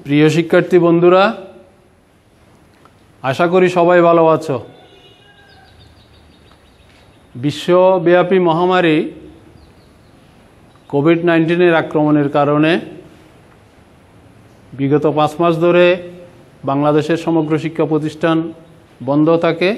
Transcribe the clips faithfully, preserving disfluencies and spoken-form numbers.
প্রিয় শিক্ষার্থী বন্ধুরা, আশা করি সবাই ভালো আছো। বিশ্বব্যাপী মহামারী কোভিড নাইন্টিনের আক্রমণের কারণে বিগত পাঁচ মাস ধরে বাংলাদেশের সমগ্র শিক্ষা প্রতিষ্ঠান বন্ধ থাকে।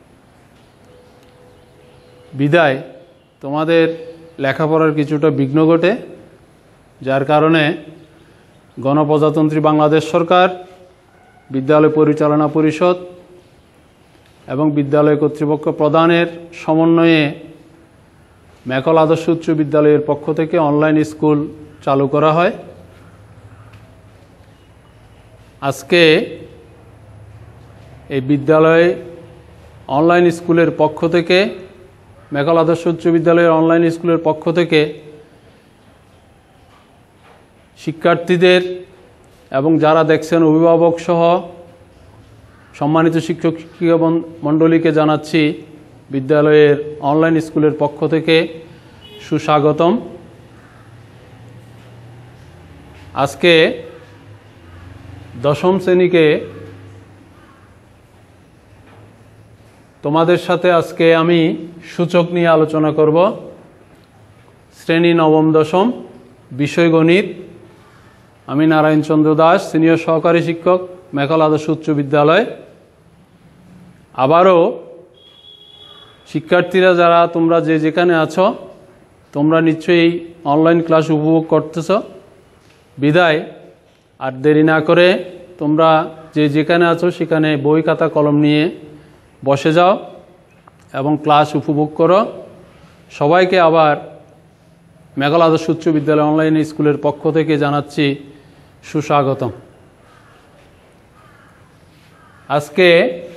বিদায় তোমাদের লেখাপড়ার কিছুটা বিঘ্ন ঘটে, যার কারণে গণপ্রজাতন্ত্রী বাংলাদেশ সরকার, বিদ্যালয় পরিচালনা পরিষদ এবং বিদ্যালয় কর্তৃপক্ষ প্রদানের সমন্বয়ে মেকল আদর্শ উচ্চ বিদ্যালয়ের পক্ষ থেকে অনলাইন স্কুল চালু করা হয়। আজকে এই বিদ্যালয় অনলাইন স্কুলের পক্ষ থেকে, মেকল আদর্শ উচ্চ বিদ্যালয়ের অনলাইন স্কুলের পক্ষ থেকে শিক্ষার্থীদের এবং যারা দেখছেন অভিভাবক সহ সম্মানিত শিক্ষক শিক্ষিকা মণ্ডলীকে জানাচ্ছি বিদ্যালয়ের অনলাইন স্কুলের পক্ষ থেকে সুস্বাগতম। আজকে দশম শ্রেণীকে তোমাদের সাথে আজকে আমি সূচক নিয়ে আলোচনা করব। শ্রেণী নবম দশম, বিষয় গণিত। আমি নারায়ণ চন্দ্র দাস, সিনিয়র সহকারী শিক্ষক, মেকল আদর্শ উচ্চ বিদ্যালয়। আবারও শিক্ষার্থীরা যারা তোমরা যে যেখানে আছো, তোমরা নিশ্চয়ই অনলাইন ক্লাস উপভোগ করতেছ। বিদায় আর দেরি না করে তোমরা যে যেখানে আছো সেখানে বই খাতা কলম নিয়ে বসে যাও এবং ক্লাস উপভোগ করো। সবাইকে আবার মেকল আদর্শ উচ্চ বিদ্যালয় অনলাইন স্কুলের পক্ষ থেকে জানাচ্ছি সুস্বাগতম। আজকে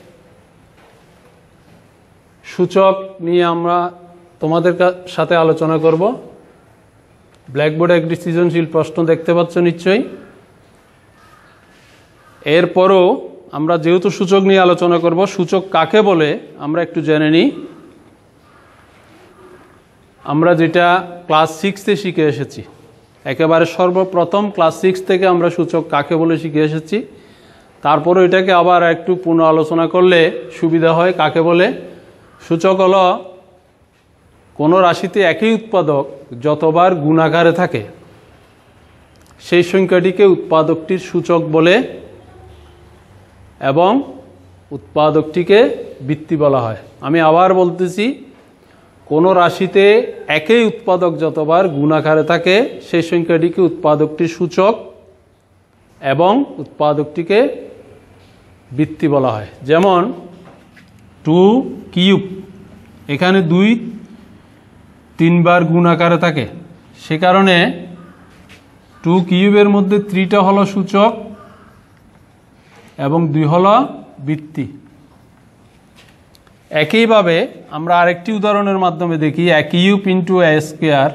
সূচক নিয়ে আমরা তোমাদের সাথে আলোচনা করব। ব্ল্যাকবোর্ডে একটি সৃজনশীল প্রশ্ন দেখতে পাচ্ছ নিশ্চয়ই। এরপরও আমরা যেহেতু সূচক নিয়ে আলোচনা করব, সূচক কাকে বলে আমরা একটু জেনে নিই। আমরা যেটা ক্লাস সিক্সে শিখে এসেছি, একেবারে সর্বপ্রথম ক্লাস সিক্স থেকে আমরা সূচক কাকে বলে শিখে এসেছি। তারপরে এটাকে আবার একটু পুনঃ আলোচনা করলে সুবিধা হয়। কাকে বলে? সূচক হলো কোনো রাশিতে একই উৎপাদক যতবার গুণাকারে থাকে সেই সংখ্যাটিকে উৎপাদকটির সূচক বলে এবং উৎপাদকটিকে বৃত্তি বলা হয়। আমি আবার বলতেছি, কোনো রাশিতে একই উৎপাদক যতবার গুণাকারে থাকে সেই সংখ্যাটিকে উৎপাদকটির সূচক এবং উৎপাদকটিকে বৃত্তি বলা হয়। যেমন টু কিউব, এখানে দুই তিনবার গুণাকারে থাকে, সে কারণে টু কিউবের মধ্যে থ্রিটা হলো সূচক এবং দুই হলো বৃত্তি। একইভাবে আমরা আরেকটি উদাহরণের মাধ্যমে দেখি। A cube into a square,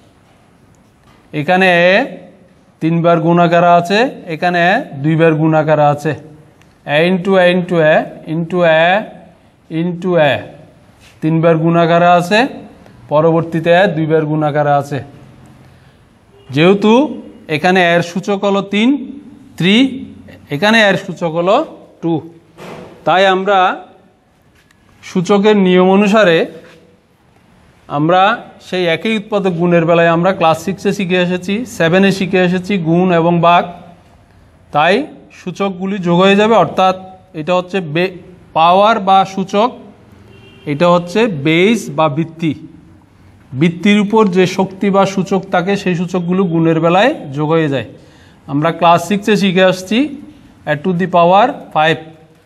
এখানে এ তিনবার গুণাকার আছে, এখানে এ দুইবার গুণাকার আছে। A into a into a into a into a তিনবার গুণাকার আছে, পরবর্তীতে এ দুইবার গুণাকার আছে। যেহেতু এখানে এর সূচক হলো তিন থ্রি, এখানে এর সূচক হলো টু, তাই আমরা সূচকের নিয়ম অনুসারে আমরা সেই একই উৎপাদক গুণের বেলায় আমরা ক্লাস সিক্সে শিখে এসেছি, সেভেনে শিখে এসেছি গুণ এবং ভাগ। তাই সূচকগুলি যোগ হয়ে যাবে, অর্থাৎ এটা হচ্ছে বে পাওয়ার বা সূচক, এটা হচ্ছে বেস বা বৃত্তি। বৃত্তির উপর যে শক্তি বা সূচক থাকে সেই সূচকগুলো গুণের বেলায় যোগ হয়ে যায়। আমরা ক্লাস সিক্সে শিখে আসছি এ টু দি পাওয়ার ফাইভ,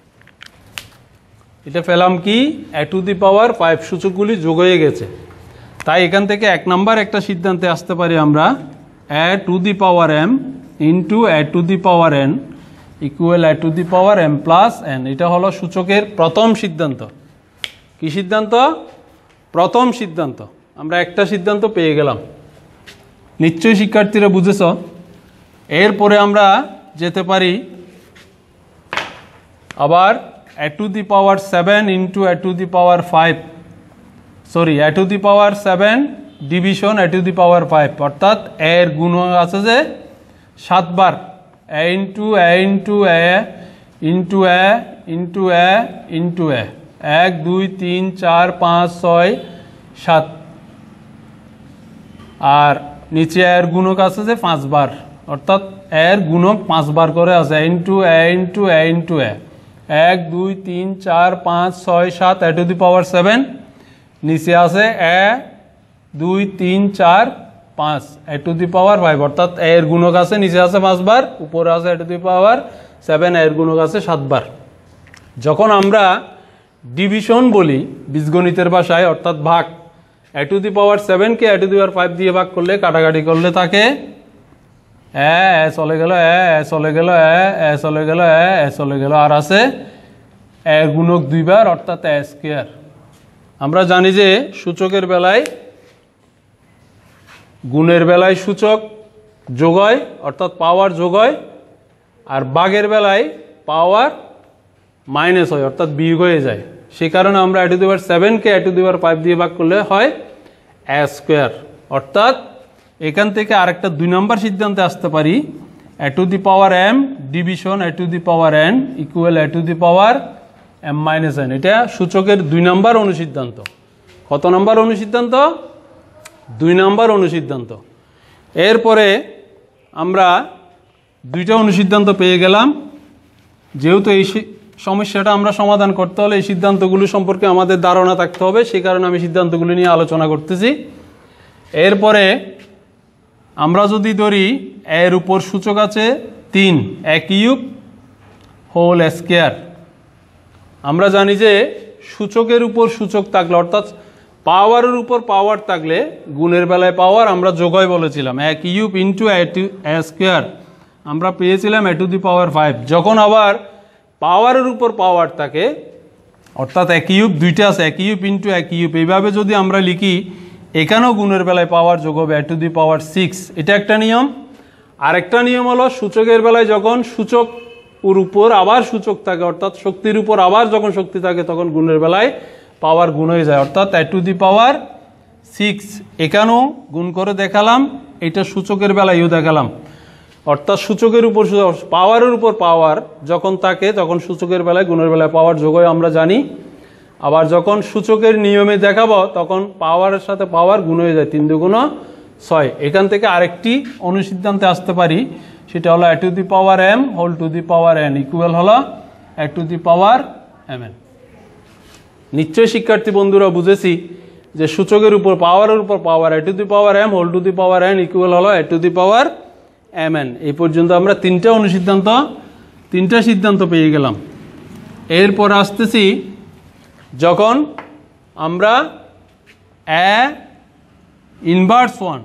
এটা পেলাম কি এ টু দি পাওয়ার ফাইভ, সূচকগুলি যোগ হয়ে গেছে। তাই এখান থেকে এক নাম্বার একটা সিদ্ধান্তে আসতে পারি আমরা, a to the power m into a to the power n equal a to the power m plus n. এটা হলো সূচকের প্রথম সিদ্ধান্ত। কি সিদ্ধান্ত? প্রথম সিদ্ধান্ত। আমরা একটা সিদ্ধান্ত পেয়ে গেলাম, নিশ্চয়ই শিক্ষার্থীরা বুঝেছ। এরপরে আমরা যেতে পারি আবার a to the power seven into a to the power five, sorry a to the power seven division a to the power five, অর্থাৎ এর গুণ আছে যে সাতবার, a into a into a into a into a into a, এক দুই তিন চার পাঁচ ছয় সাত, আর নিচে এর গুণক আছে যে পাঁচবার, অর্থাৎ এর গুণক পাঁচবার করে আছে, into a into a into a, এক দুই তিন চার পাঁচ ছয় সাত এ টু দি পাওয়ার সেভেন, নিচে আছে এ দুই তিন চার পাঁচ এ টু দি পাওয়ার ফাইভ, অর্থাৎ এর গুণক আছে নিচে আছে পাঁচবার, উপরে আছে এ টু দি পাওয়ার সেভেন, এর গুণক আছে সাতবার। যখন আমরা ডিভিশন বলি বীজগণিতের ভাষায়, অর্থাৎ ভাগ, এ টু দি পাওয়ার সেভেনকে a to the power five দিয়ে ভাগ করলে, কাটাকাটি করলে তাকে এ এ চলে গেল, এ এ চলে গেল, এ এ চলে গেল, এ এ চলে গেল, আর আছে এর গুণক দুইবার, অর্থাৎ এ স্কয়ার। আমরা জানি যে সূচকের বেলায়, গুণের বেলায় সূচক যোগ হয়, অর্থাৎ পাওয়ার যোগ হয়, আর ভাগের বেলায় পাওয়ার মাইনাস হয়, অর্থাৎ বিয়োগ হয়ে যায়। সেই কারণে আমরা এ টু দি পাওয়ার সেভেনকে a to the power five দিয়ে ভাগ করলে হয় এ স্কোয়ার। অর্থাৎ এখান থেকে আরেকটা দুই নম্বর সিদ্ধান্তে আসতে পারি, a to the power m division a to the power n equal a to the power m minus n. এটা সূচকের দুই নম্বর অনুসিদ্ধান্ত। কত নম্বর অনুসিদ্ধান্ত? দুই নম্বর অনুসিদ্ধান্ত। এরপরে আমরা দুইটা অনুসিদ্ধান্ত পেয়ে গেলাম। যেহেতু এই সমস্যাটা আমরা সমাধান করতে হলে এই সিদ্ধান্তগুলো সম্পর্কে আমাদের ধারণা থাকতে হবে, সেই কারণে আমি সিদ্ধান্তগুলো নিয়ে আলোচনা করতেছি। এরপরে আমরা যদি ধরি এর উপর সূচক আছে তিন, এ কিউব হোল স্কয়ার। আমরা জানি যে সূচকের উপর সূচক থাকলে, অর্থাৎ পাওয়ারের উপর পাওয়ার থাকলে, গুণের বেলায় পাওয়ার আমরা যোগ হয় বলেছিলাম, a cube into a to a square আমরা পেয়েছিলাম এ টু দি পাওয়ার ফাইভ। যখন আবার পাওয়ারের উপর পাওয়ার থাকে, অর্থাৎ এ কিউব দুইটা আছে, a cube into a cube, এইভাবে যদি আমরা লিখি, এখানেও গুণের বেলায় পাওয়ার যোগ হবে এ টু দি পাওয়ার সিক্স। এটা একটা নিয়ম। আরেকটা নিয়ম হলো সূচকের বেলায় যখন সূচক ওর উপর আবার সূচক থাকে, অর্থাৎ শক্তির উপর আবার যখন শক্তি থাকে, তখন গুণের বেলায় পাওয়ার গুণ হয়ে যায়, অর্থাৎ এ টু দি পাওয়ার সিক্স। এখানেও গুণ করে দেখালাম, এটা সূচকের বেলায়ও দেখালাম। অর্থাৎ সূচকের উপর পাওয়ারের উপর পাওয়ার যখন থাকে, তখন সূচকের বেলায় গুণের বেলায় পাওয়ার যোগ হয় আমরা জানি। আবার যখন সূচকের নিয়মে দেখাবো, তখন পাওয়ারের সাথে পাওয়ার গুণ হয়ে যায়, তিন দুগুণ ছয়। এখান থেকে আরেকটি অনুসিদ্ধান্তে আসতে পারি, সেটা হলো a to the power m whole to the power n equal হলো a to the power m n. নিশ্চয়ই শিক্ষার্থী বন্ধুরা বুঝেছি যে সূচকের উপর পাওয়ারের উপর power, a to the power m whole to the power n equal হলো a to the power m n. এই পর্যন্ত আমরা তিনটা অনুসিদ্ধান্ত, তিনটা সিদ্ধান্ত পেয়ে গেলাম। এরপর আসতেছি, যখন আমরা a inverse one,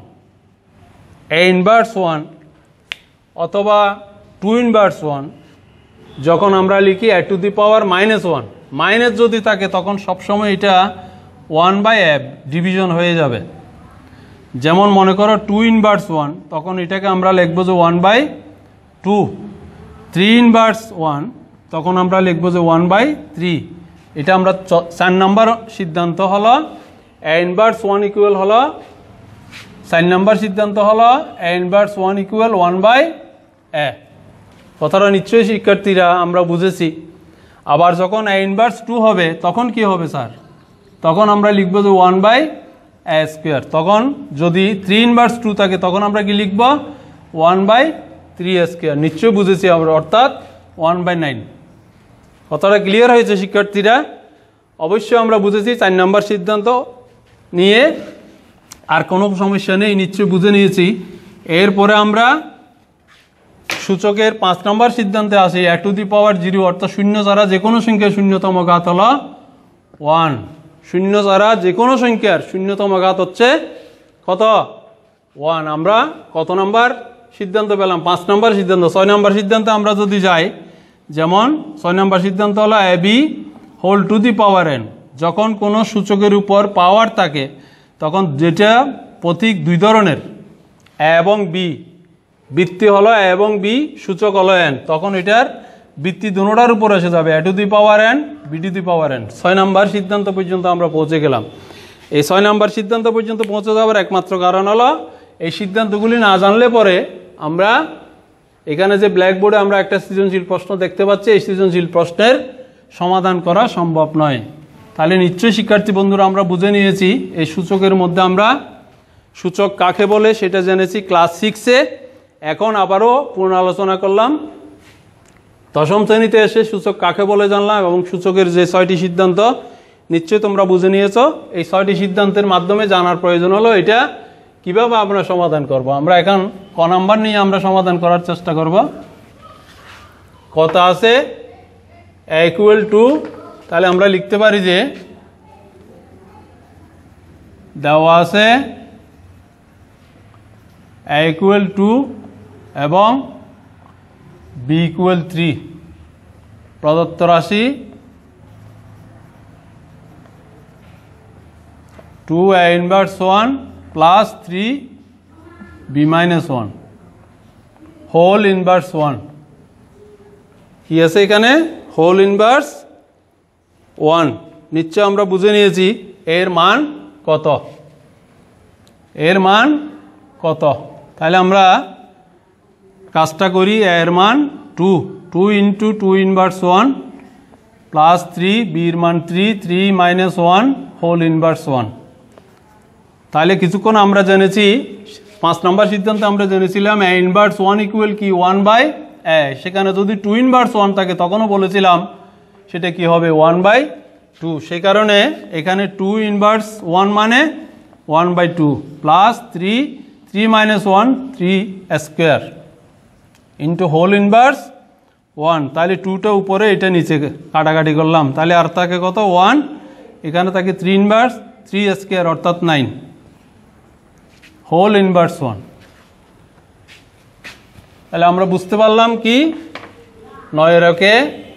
a inverse one অথবা টু ইনভার্স ওয়ান যখন আমরা লিখি a to the power minus one, minus যদি থাকে তখন সবসময় এটা ওয়ান বাই এ ডিভিশন হয়ে যাবে। যেমন মনে করো টু ইনভার্স ওয়ান, তখন এটাকে আমরা লিখবো যে one by two. Three inverse one, তখন আমরা লিখবো যে ওয়ান বাই থ্রি। এটা আমরা চার নম্বর সিদ্ধান্ত হলো এ ইনভার্স ওয়ান ইকুয়াল হলো, চার নম্বর সিদ্ধান্ত হলো a inverse one equal one by a. কথাটা নিশ্চয়ই শিক্ষার্থীরা আমরা বুঝেছি। আবার যখন এ ইনভার্স টু হবে, তখন কি হবে স্যার? তখন আমরা লিখবো যে ওয়ান বাই এ স্কোয়ার। তখন যদি থ্রি ইনভার্স টু থাকে, তখন আমরা কি লিখব? One by three square. নিশ্চয়ই বুঝেছি আমরা, অর্থাৎ ওয়ান বাই নাইন। কথাটা ক্লিয়ার হয়েছে শিক্ষার্থীরা? অবশ্যই আমরা বুঝেছি চার নম্বর সিদ্ধান্ত নিয়ে, আর কোনো সমস্যা নেই, নিশ্চয়ই বুঝে নিয়েছি। এরপরে আমরা সূচকের পাঁচ নম্বর সিদ্ধান্তে আসি, এ টু দি পাওয়ার জিরো, অর্থাৎ শূন্য ছাড়া যে কোনো সংখ্যার শূন্যতম ঘাত হলো ওয়ান। শূন্য ছাড়া যে কোনো সংখ্যার শূন্যতম ঘাত হচ্ছে কত? ওয়ান। আমরা কত নম্বর সিদ্ধান্ত পেলাম? পাঁচ নম্বর সিদ্ধান্ত। ছয় নম্বর সিদ্ধান্তে আমরা যদি যাই, যেমন ছয় নম্বর সিদ্ধান্ত হলো a b whole to the power n. যখন কোনো সূচকের উপর পাওয়ার থাকে, তখন যেটা প্রতীক দুই ধরনের, এ এবং বি, বৃত্তি হলো এ এবং বি, সূচক হলো এন, তখন এটার বৃত্তি দুটোটার উপর এসে যাবে, a to the power n, b to the power n. ছয় নম্বর সিদ্ধান্ত পর্যন্ত আমরা পৌঁছে গেলাম। এই ছয় নম্বর সিদ্ধান্ত পর্যন্ত পৌঁছে যাওয়ার একমাত্র কারণ হলো, এই সিদ্ধান্তগুলি না জানলে পরে আমরা এখানে যে ব্ল্যাকবোর্ডে আমরা একটা সৃজনশীল প্রশ্ন দেখতে পাচ্ছি, এই সৃজনশীল প্রশ্নের সমাধান করা সম্ভব নয়। তাহলে নিশ্চয়ই শিক্ষার্থী বন্ধুরা আমরা বুঝে নিয়েছি এই সূচকের মধ্যে আমরা সূচক কাকে বলে সেটা জেনেছি ক্লাস সিক্সে। এখন আবারও পুনরালোচনা করলাম। দশম শ্রেণীতে এসে সূচক কাকে বলে জানলাম এবং সূচকের যে ছয়টি সিদ্ধান্ত নিশ্চয়ই তোমরা বুঝে নিয়েছো। এই ছয়টি সিদ্ধান্তের মাধ্যমে জানার প্রয়োজন হলো এটা কিভাবে আমরা সমাধান করব। আমরা এখন ক নাম্বার নিয়ে আমরা সমাধান করার চেষ্টা করব। কত আছে ইকুয়াল টু, তাহলে আমরা লিখতে পারি যে দেওয়া আছে ইকুয়াল টু এবং বি ইকুয়াল থ্রি, প্রদত্ত রাশি two a inverse one plus three b minus one whole inverse one. কি আছে এখানে? Whole inverse one. নিশ্চয় আমরা বুঝে নিয়েছি এর মান কত, এর মান কত। তাহলে আমরা কাজটা করি, এর মান two, two into two inverse one plus three, বির মান three, three minus one whole inverse one. তাহলে কিছুক্ষণ আমরা জেনেছি পাঁচ নম্বর সিদ্ধান্তে আমরা জেনেছিলাম এ ইনভার্স ওয়ান ইকুয়াল কি ওয়ান বাই এ। সেখানে যদি টু ইনভার্স ওয়ান থাকে তখনও বলেছিলাম সেটা কি হবে ওয়ান বাই টু। সে কারণে এখানে টু ইনভার্স ওয়ান মানে one by two plus three, three minus one three square into whole inverse one. তাহলে টুটা উপরে এটা নিচে কাটাকাটি করলাম, তাহলে আর থাকে কত ওয়ান, এখানে থাকে থ্রি ইনভার্স থ্রি স্কোয়ার অর্থাৎ নাইন হোল ইনভার্স ওয়ান। তাহলে আমরা বুঝতে পারলাম কি নয় রকে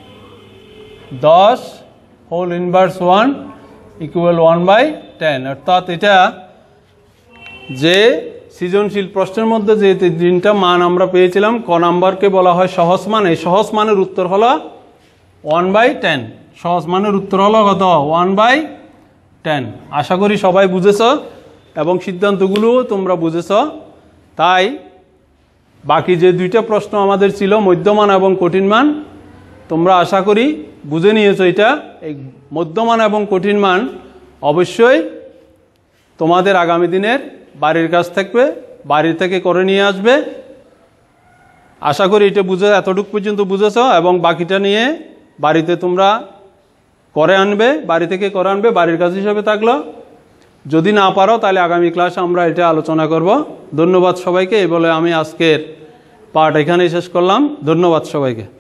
দশ whole inverse one equal one by ten. অর্থাৎ এটা যে সৃজনশীল প্রশ্নের মধ্যে যে তিনটা মান আমরা পেয়েছিলাম ক নাম্বারকে বলা হয় সহজ মান। এই সহজ মানের উত্তর হলো ওয়ান বাই টেন। সহজ মানের উত্তর হলো কত? One by ten. আশা করি সবাই বুঝেছ এবং সিদ্ধান্তগুলো তোমরা বুঝেছ। তাই বাকি যে দুইটা প্রশ্ন আমাদের ছিল মধ্যমান এবং কঠিন মান, তোমরা আশা করি বুঝে নিয়েছো। এটা এই মধ্যমান এবং কঠিন মান অবশ্যই তোমাদের আগামী দিনের বাড়ির কাজ থাকবে, বাড়ি থেকে করে নিয়ে আসবে। আশা করি এটা বুঝে এতটুকু পর্যন্ত বুঝেছ এবং বাকিটা নিয়ে বাড়িতে তোমরা করে আনবে, বাড়ি থেকে করে আনবে, বাড়ির কাজ হিসাবে থাকলো। যদি না পারো তাহলে আগামী ক্লাসে আমরা এটা আলোচনা করব। ধন্যবাদ সবাইকে। এই বলে আমি আজকের পার্ট এখানেই শেষ করলাম। ধন্যবাদ সবাইকে।